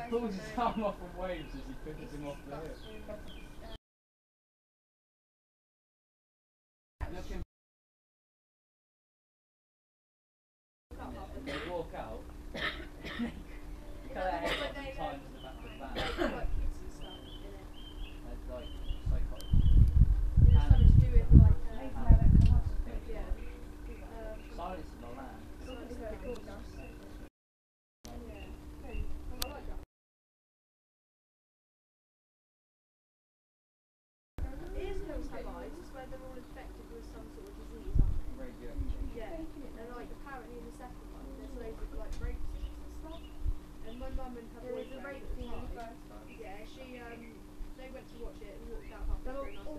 pulls his arm off and waves as he pushes him off the hill. They walk out. Claire times the back of the van. There's like psychotic. It's something to do with like Silence of the land. Where they're all infected with some sort of disease, aren't they? Radioactive. Yeah, and like apparently in the second one there's loads of like rape scenes and stuff. And my mum and her boyfriend, rape scene in the first one. yeah, they went to watch it and walked out halfway through.